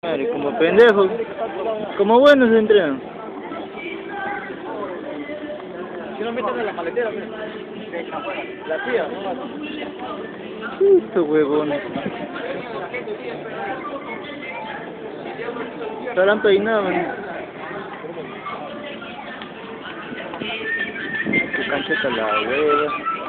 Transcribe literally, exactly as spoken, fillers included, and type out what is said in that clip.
Madre, como pendejo, como buenos se entrenan. Si no meten en la maletera, la tía, Estos huevones. Estarán peinados. Cancheta la hueva.